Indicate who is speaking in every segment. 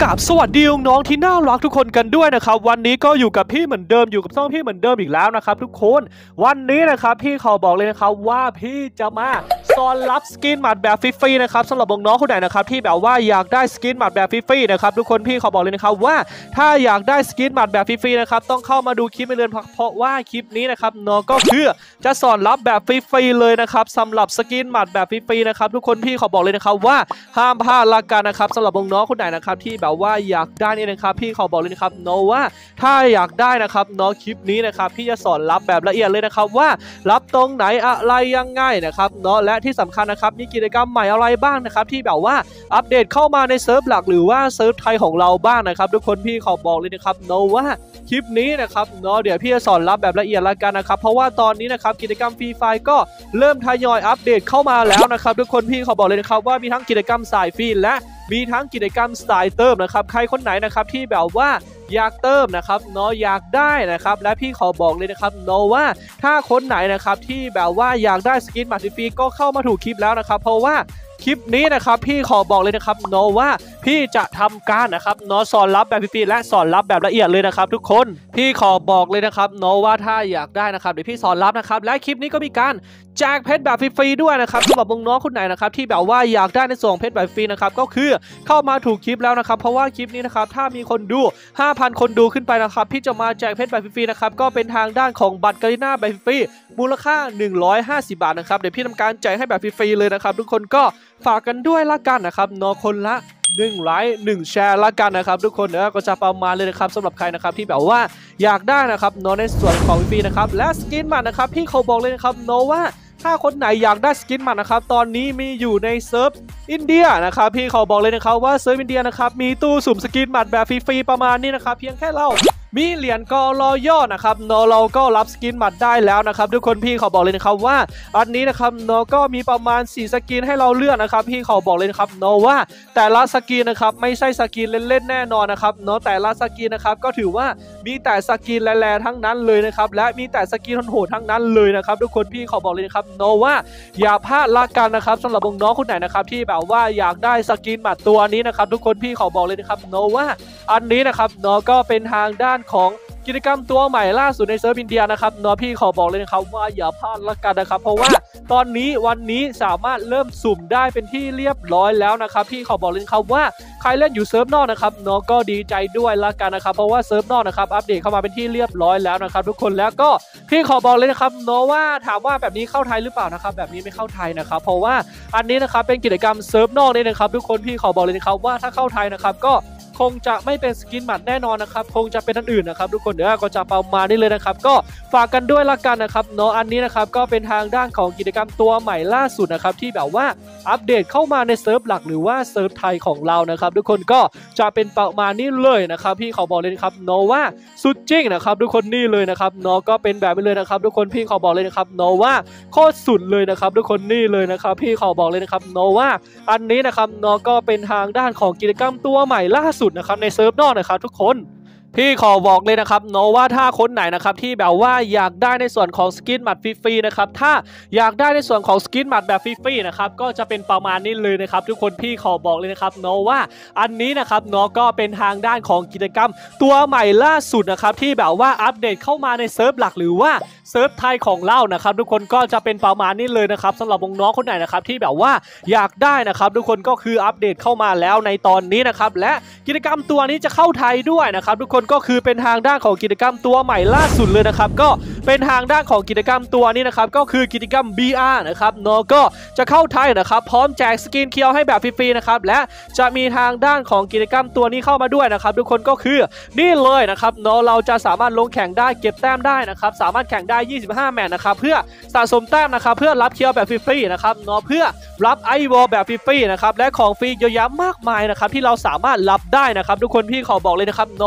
Speaker 1: กับสวัสดีน้องๆที่น่ารักทุกคนกันด้วยนะครับวันนี้ก็อยู่กับพี่เหมือนเดิมอยู่กับช่องพี่เหมือนเดิมอีกแล้วนะครับทุกคนวันนี้นะครับพี่ขอบอกเลยนะครับว่าพี่จะมาสอนรับสกินหมัดแบบฟรีๆนะครับสำหรับน้องๆคนไหนนะครับที่แบบว่าอยากได้สกินหมัดแบบฟรีๆนะครับทุกคนพี่ขอบอกเลยนะครับว่าถ้าอยากได้สกินหมัดแบบฟรีๆนะครับต้องเข้ามาดูคลิปไปเลยเพราะว่าคลิปนี้นะครับน้องก็คือจะสอนรับแบบฟรีๆเลยนะครับสำหรับสกินหมัดแบบฟรีๆนะครับทุกคนพี่ขอบอกเลยนะครับว่าห้ามพลาดละกันนะครับสำหรับน้องๆคนไหนนะครับที่แบบว่าอยากได้นี่นะครับพี่ขอบอกเลยนะครับน้องว่าถ้าอยากได้นะครับน้องคลิปนี้นะครับพี่จะสอนรับแบบละเอียดเลยนะครับว่ารับตรงไหนอะไรยังไงนะครับเนาะและที่สำคัญนะครับมีกิจกรรมใหม่อะไรบ้างนะครับที่แบบว่าอัปเดตเข้ามาในเซิร์ฟหลักหรือว่าเซิร์ฟไทยของเราบ้างนะครับทุกคนพี่ขอบอกเลยนะครับน้องว่าคลิปนี้นะครับเนาะเดี๋ยวพี่จะสอนรับแบบละเอียดละกันนะครับเพราะว่าตอนนี้นะครับกิจกรรมฟรีไฟก็เริ่มทยอยอัปเดตเข้ามาแล้วนะครับทุกคนพี่ขอบอกเลยนะครับว่ามีทั้งกิจกรรมสายฟรีและมีทั้งกิจกรรมสายเติมนะครับใครคนไหนนะครับที่แบบว่าอยากเติมนะครับเนาะอยากได้นะครับและพี่ขอบอกเลยนะครับเนาะว่าถ้าคนไหนนะครับที่แบบว่าอยากได้สกินหมัดฟรีก็เข้ามาถูกคลิปแล้วนะครับเพราะว่าคลิปนี้นะครับพี่ขอบอกเลยนะครับเนาะว่าพี่จะทำการนะครับเนาะสอนรับแบบฟรีและสอนรับแบบละเอียดเลยนะครับทุกคนพี่ขอบอกเลยนะครับเนาะว่าถ้าอยากได้นะครับเดี๋ยวพี่สอนรับนะครับและคลิปนี้ก็มีการแจกเพชรแบบฟรีๆด้วยนะครับสำหรับน้องๆคนไหนนะครับที่แบบว่าอยากได้ในส่วนเพชรแบบฟรีนะครับก็คือเข้ามาถูกคลิปแล้วนะครับเพราะว่าคลิปนี้นะครับถ้ามีคนดู 5,000 คนดูขึ้นไปนะครับพี่จะมาแจกเพชรแบบฟรีๆนะครับก็เป็นทางด้านของบัตรกาลิน่าแบบฟรีมูลค่า150 บาทนะครับเดี๋ยวพี่ทำการแจกให้แบบฟรีๆเลยนะครับทุกคนก็ฝากกันด้วยละกันนะครับเนาะคนละ1 ไลค์1 แชร์ละกันนะครับทุกคนก็จะประมาณเลยนะครับสำหรับใครนะครับที่แบบว่าอยากได้นะครับเนาะในส่วนของฟรีนะครับและสกินมันนะครับพี่เขาบอกเลยนะครับเนาะว่าถ้าคนไหนอยากได้สกินมันนะครับตอนนี้มีอยู่ในเซิร์ฟอินเดียนะครับพี่เขาบอกเลยนะครับว่าเซิร์ฟอินเดียนะครับมีตู้สุ่มสกินหมัดแบบฟรีๆประมาณนี้นะครับเพียงแค่เรามีเหรียญกอรอย่อนะครับเนาะเราก็รับสกินหมัดได้แล้วนะครับทุกคนพี่เขาบอกเลยนะครับว่าอันนี้นะครับเนาะก็มีประมาณ4สกินให้เราเลือกนะครับพี่เขาบอกเลยนะครับเนาะว่าแต่ละสกินนะครับไม่ใช่สกินเล่นๆแน่นอนนะครับเนาะแต่ละสกินนะครับก็ถือว่ามีแต่สกินแร่ๆทั้งนั้นเลยนะครับและมีแต่สกินโหดๆทั้งนั้นเลยนะครับทุกคนพี่เขาบอกเลยนะครับเนาะว่าอย่าพลาดละกันนะครับสำหรับน้องๆคนไหนนะครับที่แบบว่าอยากได้สกินหมัดตัวนี้นะครับทุกคนพี่เขาบอกเลยนะครับเนาะว่าอันนี้นะครับเนาะก็เป็นทางด้านของกิจกรรมตัวใหม่ล่าสุดในเซิร์ฟอินเดียนะครับเนาะพี่ขอบอกเลยนะครับว่าอย่าพลาดละกันนะครับเพราะว่าตอนนี้วันนี้สามารถเริ่มสุ่มได้เป็นที่เรียบร้อยแล้วนะครับพี่ขอบอกเลยครับว่าใครเล่นอยู่เซิร์ฟนอกนะครับเนาะก็ดีใจด้วยละกันนะครับเพราะว่าเซิร์ฟนอกนะครับอัปเดตเข้ามาเป็นที่เรียบร้อยแล้วนะครับทุกคนแล้วก็พี่ขอบอกเลยนะครับเนาะว่าถามว่าแบบนี้เข้าไทยหรือเปล่านะครับแบบนี้ไม่เข้าไทยนะครับเพราะว่าอันนี้นะครับเป็นกิจกรรมเซิร์ฟนอกนี่นะครับทุกคนพี่ขอบอกเลยนะครับว่าถ้าเข้าไทยนะครับก็คงจะไม่เป็นสกินหมัดแน่นอนนะครับคงจะเป็นอันอื่นนะครับทุกคนเดี๋ยวก็จะประมาณนี้เลยนะครับก็ฝากกันด้วยละกันนะครับเนาะอันนี้นะครับก็เป็นทางด้านของกิจกรรมตัวใหม่ล่าสุดนะครับที่แบบว่าอัปเดตเข้ามาในเซิร์ฟหลักหรือว่าเซิร์ฟไทยของเรานะครับทุกคนก็จะเป็นประมาณนี้เลยนะครับพี่ขอบอกเลยนะครับเนาะว่าสุดจริงนะครับทุกคนนี่เลยนะครับเนาะก็เป็นแบบนี้เลยนะครับทุกคนพี่ขอบอกเลยนะครับเนาะว่าโคตรสุดเลยนะครับทุกคนนี่เลยนะครับพี่ขอบอกเลยนะครับเนาะว่าอันนี้นะครับเนาะก็เป็นทางด้านของกิจกรรมตัวใหม่ล่าสุดนะครับในเซิร์ฟนอกนะครับทุกคนพี่ขอบอกเลยนะครับเนาะว่าถ้าคนไหนนะครับที่แบบว่าอยากได้ในส่วนของสกินหมัดฟรีๆนะครับถ้าอยากได้ในส่วนของสกินหมัดแบบฟรีๆนะครับก็จะเป็นประมาณนี้เลยนะครับทุกคนพี่ขอบอกเลยนะครับเนาะว่าอันนี้นะครับเนาะก็เป็นทางด้านของกิจกรรมตัวใหม่ล่าสุดนะครับที่แบบว่าอัปเดตเข้ามาในเซิร์ฟหลักหรือว่าเซิร์ฟไทยของเรานะครับทุกคนก็จะเป็นประมาณนี้เลยนะครับสำหรับน้องๆคนไหนนะครับที่แบบว่าอยากได้นะครับทุกคนก็คืออัปเดตเข้ามาแล้วในตอนนี้นะครับและกิจกรรมตัวนี้จะเข้าไทยด้วยนะครับทุกคนก็คือเป็นทางด้านของกิจกรรมตัวใหม่ล่าสุดเลยนะครับก็เป็นทางด้านของกิจกรรมตัวนี้นะครับก็คือกิจกรรม BR นะครับเนาะก็จะเข้าไทยนะครับพร้อมแจกสกินเคียวให้แบบฟรีๆนะครับและจะมีทางด้านของกิจกรรมตัวนี้เข้ามาด้วยนะครับทุกคนก็คือนี่เลยนะครับเนาะเราจะสามารถลงแข่งได้เก็บแต้มได้นะครับสามารถแข่งได้25 แมตช์นะครับเพื่อสะสมแต้มนะครับเพื่อรับเคียวแบบฟรีๆนะครับเนาะเพื่อรับไอวอลแบบฟรีๆนะครับและของฟรีเยอะแยะมากมายนะครับที่เราสามารถรับได้นะครับทุกคนพี่ขอบอกเลยนะครับเนาะว่า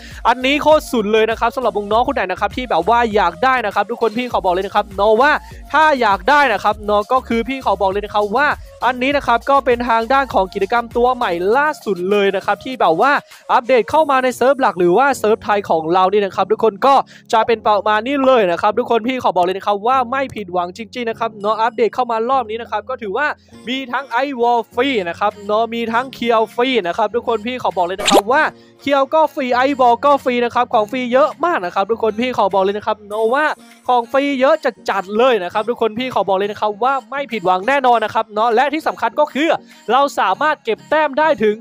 Speaker 1: อันนี้โคตรสุดเลยนะครับสำหรับน้องๆคนไหนนะครับที่แบบว่าอยากได้นะครับทุกคนพี่ขอบอกเลยนะครับเนาะว่าถ้าอยากได้นะครับเนาะก็คือพี่ขอบอกเลยนะครับว่าอันนี้นะครับก็เป็นทางด้านของกิจกรรมตัวใหม่ล่าสุดเลยนะครับที่แบบว่าอัปเดตเข้ามาในเซิร์ฟหลักหรือว่าเซิร์ฟไทยของเรานี่นะครับทุกคนก็จะเป็นประมาณนี้เลยนะครับทุกคนพี่ขอบอกเลยนะครับว่าไม่ผิดหวังจริงๆนะครับเนาะอัปเดตเข้ามารอบนี้นะครับก็ถือว่ามีทั้งไอวอลฟรีนะครับเนาะมีทั้งเคียวฟรีนะครับทุกคนพี่ขอบอกเลยนะครับว่าเคียวก็ฟรีไอวอลก็ฟรีนะครับของฟรีเยอะมากนะครับทุกคนพี่ขอบอกเลยนะครับเนาะว่าของฟรีเยอะจัดเลยนะครับทุกคนพี่ขอบอกเลยนะครับว่าไม่ผิดหวังแน่นอนนะครับเนาะและที่สำคัญก็คือเราสามารถเก็บแต้มได้ถึง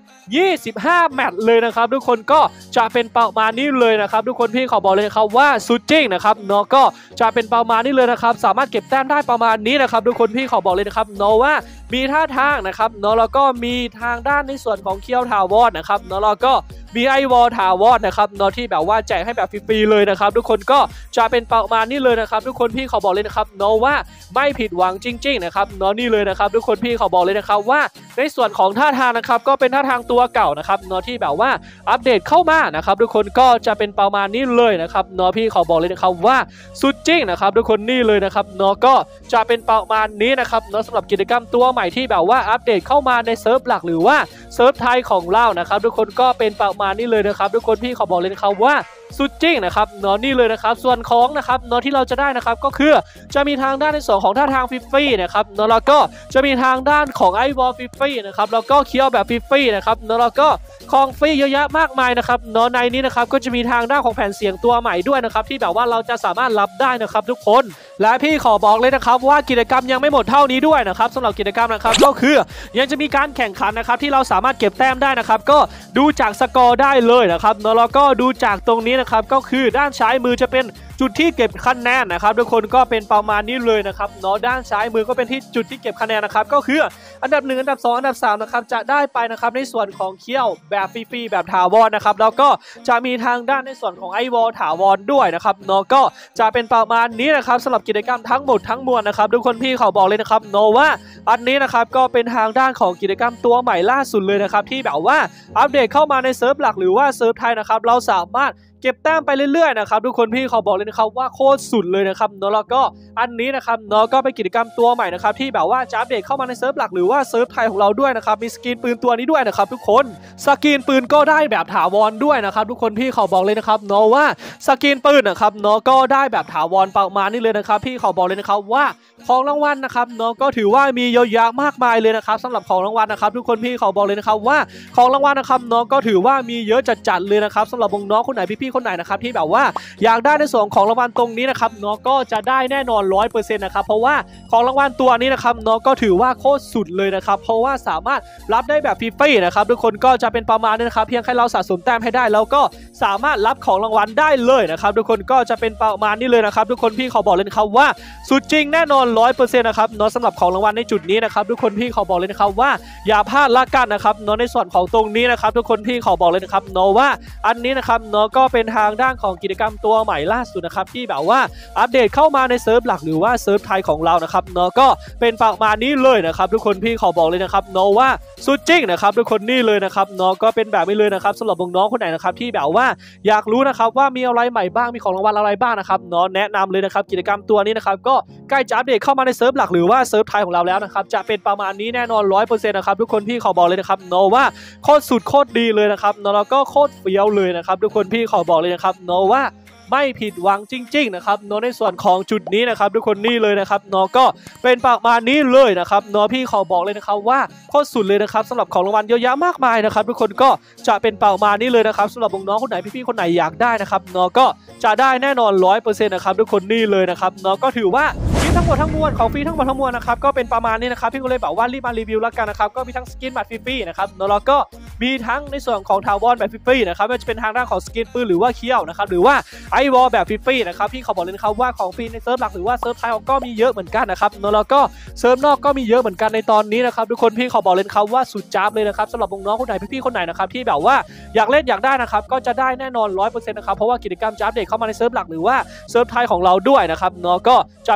Speaker 1: 25แมตช์เลยนะครับทุกคนก็จะเป็นประมาณนี้เลยนะครับทุกคนพี่ขอบอกเลยครับว่าสุดจริงนะครับเนาะก็จะเป็นประมาณนี้เลยนะครับสามารถเก็บแต้มได้ประมาณนี้นะครับทุกคนพี่ขอบอกเลยนะครับเนาะว่ามีท่าทางนะครับเนาะแล้วก็มีทางด้านในส่วนของเคียวถาวรนะครับเนาะแล้วก็มีไอวอลถาวรนะครับเนาะที่แบบว่าแจกให้แบบฟรีๆเลยนะครับทุกคนก็จะเป็นประมาณนี้เลยนะครับทุกคนพี่ขอบอกเลยนะครับเนาะว่าไม่ผิดหวังจริงๆนะครับเนาะนี่เลยนะครับทุกคนพี่ขอบอกเลยนะครับว่าในส่วนของท่าทางนะครับก็เป็นท่าทางตัวเก่านะครับเนาะที่แบบว่าอัปเดตเข้ามานะครับทุกคนก็จะเป็นประมาณนี้เลยนะครับเนาะพี่ขอบอกเลยนะครับว่าสุดจริงนะครับทุกคนนี่เลยนะครับเนาะก็จะเป็นประมาณนี้นะครับเนาะสำหรับกิจกรรมตัวใหม่ที่แบบว่าอัปเดตเข้ามาในเซิร์ฟหลักหรือว่าเซิร์ฟไทยของเรานะครับทุกคนก็เป็นประมาณนี้เลยนะครับทุกคนพี่ขอบอกเลยนะครับว่าสุดจริงนะครับเนาะนี่เลยนะครับส่วนของนะครับเนาะที่เราจะได้นะครับก็คือจะมีทางด้านในส่วนของท่าทางฟรีๆนะครับเนาะแล้วก็จะมีทางด้านของไอวอลฟรีๆนะครับแล้วก็เคียวแบบฟรีๆนะครับเนาะแล้วก็ของฟรีเยอะแยะมากมายนะครับเนาะในนี้นะครับก็จะมีทางด้านของแผ่นเสียงตัวใหม่ด้วยนะครับที่แบบว่าเราจะสามารถรับได้นะครับทุกคนและพี่ขอบอกเลยนะครับว่ากิจกรรมยังไม่หมดเท่านี้ด้วยนะครับสำหรับกิจกรรมนะครับก็คือยังจะมีการแข่งขันนะครับที่เราสามารถเก็บแต้มได้นะครับก็ดูจากสกอร์ได้เลยนะครับเนาะแล้วก็ดูจากตรงนี้นะครับก็คือด้านซ้ายมือจะเป็นจุดที่เก็บคะแนนนะครับทุกคนก็เป็นประมาณนี้เลยนะครับเนาะด้านซ้ายมือก็เป็นที่จุดที่เก็บคะแนนนะครับก็คืออันดับ1อันดับ2อันดับ3นะครับจะได้ไปนะครับในส่วนของเคี้ยวแบบฟรีๆแบบถาวรนะครับแล้วก็จะมีทางด้านในส่วนของไอวอลถาวรด้วยนะครับเนาะก็จะเป็นประมาณนี้นะครับสำหรับกิจกรรมทั้งหมดทั้งมวลนะครับทุกคนพี่เขาบอกเลยนะครับเนาะว่าอันนี้นะครับก็เป็นทางด้านของกิจกรรมตัวใหม่ล่าสุดเลยนะครับที่แบบว่าอัปเดตเข้ามาในเซิร์ฟหลักหรือว่าเซิร์ฟไทยนะครับเราสามารถเก็บแต้มไปเรื่อยๆนะครับทุกคนพี่เขาบอกเลยนะครับว่าโคตรสุดเลยนะครับเนาะแล้วก็อันนี้นะครับเนาะก็เป็นกิจกรรมตัวใหม่นะครับที่แบบว่าจะอัปเดตเข้ามาในเซิร์ฟหลักหรือว่าเซิร์ฟไทยของเราด้วยนะครับมีสกินปืนตัวนี้ด้วยนะครับทุกคนสกินปืนก็ได้แบบถาวรด้วยนะครับทุกคนพี่เขาบอกเลยนะครับเนาะว่าสกินปืนนะครับเนาะก็ได้แบบถาวรประมาณนี้เลยนะครับพี่เขาบอกเลยนะครับว่าของรางวัลนะครับเนาะก็ถือว่ามีเยอะแยะมากมายเลยนะครับสำหรับของรางวัลนะครับทุกคนพี่เขาบอกเลยนะครับว่าของรางวัลนะครับเนาะก็ถือว่ามีเยอะจัดๆเลยนะครับสำหรับน้องๆคนไหนพี่ๆคนไหนนะครับที่แบบว่าอยากได้ในส่วนของรางวัลตรงนี้นะครับเนาะก็จะได้แน่นอน 100% นะครับเพราะว่าของรางวัลตัวนี้นะครับเนาะก็ถือว่าโคตรสุดเลยนะครับเพราะว่าสามารถรับได้แบบฟรีๆนะครับทุกคนก็จะเป็นประมาณนี้นะครับเพียงแค่เราสะสมแต้มให้ได้แล้วก็สามารถรับของรางวัลได้เลยนะครับทุกคนก็จะเป็นประมาณนี้เลยนะครับทุกคนพี่เขาบอกเลยนะครับว่าสุดจริงแน่นอน 100% นะครับเนาะสำหรับของรางวัลในจุดนี้นะครับทุกคนพี่เขาบอกเลยนะครับว่าอย่าพลาดละกันนะครับเนาะในส่วนของตรงนี้นะครับทุกคนพี่เขาบอกเลยนะครับเนาะว่าอันนี้นะครับเนาะก็เป็นทางด้านของกิจกรรมตัวใหม่ล่าสุดนะครับที่แบบว่าอัปเดตเข้ามาในเซิร์ฟหลักหรือว่าเซิร์ฟไทยของเรานะครับเนาะก็เป็นประมาณนี้เลยนะครับทุกคนพี่ขอบอกเลยนะครับเนาะว่าสุดจริงนะครับทุกคนนี่เลยนะครับเนาะก็เป็นแบบนี้เลยนะครับสำหรับน้องๆคนไหนนะครับที่แบบว่าอยากรู้นะครับว่ามีอะไรใหม่บ้างมีของรางวัลอะไรบ้างนะครับเนาะแนะนำเลยนะครับกิจกรรมตัวนี้นะครับก็ใกล้จะอัปเดตเข้ามาในเซิร์ฟหลักหรือว่าเซิร์ฟไทยของเราแล้วนะครับจะเป็นประมาณนี้แน่นอน 100% นะครับทุกคนพี่ขอบอกเลยนะครับเนาะว่าโคตรสุดโคตรดีเลยนะครับเนาะแล้วก็โคตรเฟี้ยวเลยนะครับทุกคนพี่ขอบอกเลยนะครับเนาะว่าไม่ผิดหวังจริงๆนะครับเนาะในส่วนของจุดนี้นะครับทุกคนนี่เลยนะครับเนาะก็เป็นประมาณนี้เลยนะครับเนาะพี่ขอบอกเลยนะครับว่าโคตรสุดเลยนะครับสำหรับของรางวัลเยอะแยะมากมายนะครับทุกคนก็จะเป็นประมาณนี้เลยนะครับสำหรับน้องๆคนไหนพี่ๆคนไหนอยากได้นะครับเนาะก็จะได้แน่นอน 100% นะครับทุกคนนี่เลยนะครับเนาะก็ถือว่าทั้งหมดทั้งมวลของฟรีทั้งหมดทั้งมวลนะครับก็เป็นประมาณนี้นะครับพี่ก็เลยบอกว่ารีบมารีวิวแล้วกันนะครับก็มีทั้งสกินบัตรฟรีๆนะครับแล้วก็มีทั้งในส่วนของถาวรแบบฟรีๆนะครับไม่ว่าจะเป็นทางด้านของสกินปืนหรือว่าเคี้ยวนะครับหรือว่าไอวอลแบบฟรีๆนะครับพี่เขาบอกเลยนะครับว่าของฟรีในเซิร์ฟหลักหรือว่าเซิร์ฟไทยก็มีเยอะเหมือนกันนะครับแล้วก็เซิร์ฟนอกก็มีเยอะเหมือนกันในตอนนี้นะครับทุกคนพี่เขาบอกเลยครับว่าสุดจ้าบเลยนะครับสำหรับน้องๆคนไหนพี่ๆคนไหนนะครับที่แบบว่าอยากเล่นอยากได้นะครับก็จะได้แน่นอน 100% นะครับเพราะว่ากิจกรรมจะอัปเดตเข้ามาในเซิร์ฟหลักหรือว่าเซิร์ฟไทยของเราด้วยนะครับก็จะเป็นประมาณ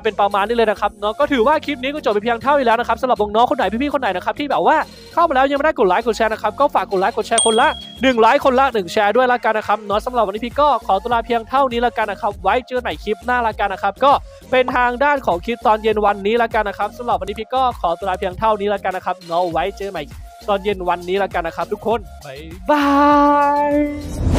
Speaker 1: ได้เลยนะครับเนาะก็ถือว่าคลิปนี้ก็จบไปเพียงเท่านี้แล้วนะครับสำหรับน้องๆคนไหนพี่ๆคนไหนนะครับที่แบบว่าเข้ามาแล้วยังไม่ได้กดไลค์กดแชร์นะครับก็ฝากกดไลค์กดแชร์คนละ1ไลค์คนละ1แชร์ด้วยละกันนะครับเนาะสำหรับวันนี้พี่ก็ขอตัวลาเพียงเท่านี้ละกันนะครับไว้เจอกันใหม่คลิปหน้าละกันนะครับก็เป็นทางด้านของคลิปตอนเย็นวันนี้ละกันนะครับสำหรับวันนี้พี่ก็ขอตัวลาเพียงเท่านี้ละกันนะครับเนาะไว้เจอกันใหม่ตอนเย็นวันนี้ละกันนะครับทุกคนบ๊ายบาย